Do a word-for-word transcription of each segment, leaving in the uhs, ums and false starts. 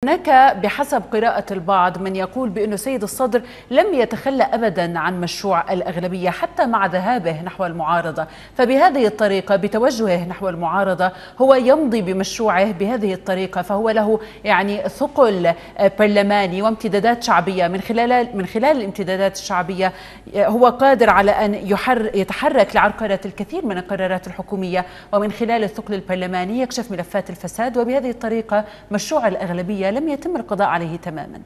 هناك بحسب قراءة البعض من يقول بأن سيد الصدر لم يتخلى أبدا عن مشروع الأغلبية حتى مع ذهابه نحو المعارضة، فبهذه الطريقة بتوجهه نحو المعارضة هو يمضي بمشروعه بهذه الطريقة، فهو له يعني ثقل برلماني وامتدادات شعبية. من خلال من خلال الامتدادات الشعبية هو قادر على أن يحر يتحرك لعرقلة الكثير من القرارات الحكومية، ومن خلال الثقل البرلماني يكشف ملفات الفساد، وبهذه الطريقة مشروع الأغلبية لم يتم القضاء عليه تماما.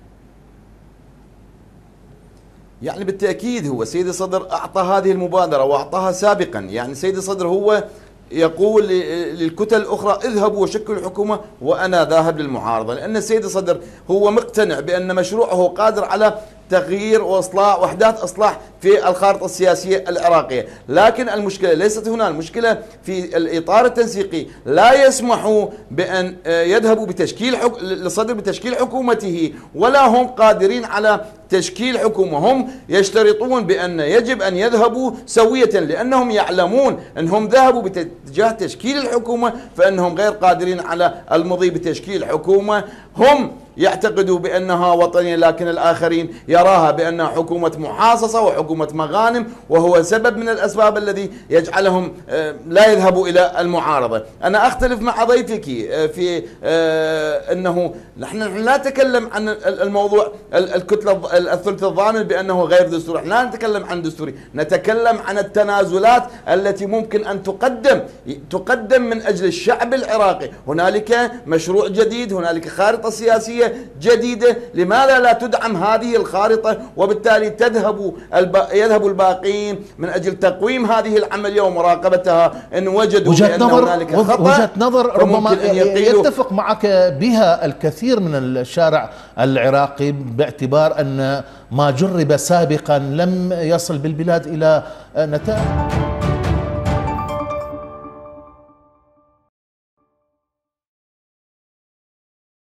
يعني بالتأكيد هو سيد الصدر أعطى هذه المبادرة وأعطاها سابقا. يعني سيد الصدر هو يقول للكتل الأخرى اذهبوا وشكلوا حكومة وأنا ذاهب للمعارضة، لأن السيد الصدر هو مقتنع بأن مشروعه قادر على تغيير وإصلاح وحدات إصلاح في الخارطة السياسية العراقية. لكن المشكلة ليست هنا، المشكلة في الإطار التنسيقي. لا يسمحوا بأن يذهبوا بتشكيل حك... للصدر بتشكيل حكومته، ولا هم قادرين على تشكيل حكومة. هم يشترطون بأن يجب أن يذهبوا سوية، لأنهم يعلمون أنهم ذهبوا باتجاه تشكيل الحكومة فإنهم غير قادرين على المضي بتشكيل حكومة هم يعتقدوا بأنها وطنية، لكن الآخرين يراها بأنها حكومة محاصصة وحكومة مغانم، وهو سبب من الأسباب الذي يجعلهم لا يذهبوا إلى المعارضة. أنا أختلف مع ضيفك في أنه نحن لا نتكلم عن الموضوع الكتلة الثلث الضامن بأنه غير دستوري، لا نتكلم عن دستوري، نتكلم عن التنازلات التي ممكن أن تقدم تقدم من أجل الشعب العراقي. هنالك مشروع جديد، هنالك خارطة سياسية جديدة، لماذا لا تدعم هذه الخارطة وبالتالي تذهب الب... يذهب الباقين من أجل تقويم هذه العملية ومراقبتها إن وجدوا بأن هنالك خطأ. وجهة نظر ربما يتفق معك بها الكثير من الشارع العراقي، باعتبار أن ما جرب سابقا لم يصل بالبلاد إلى نتائج.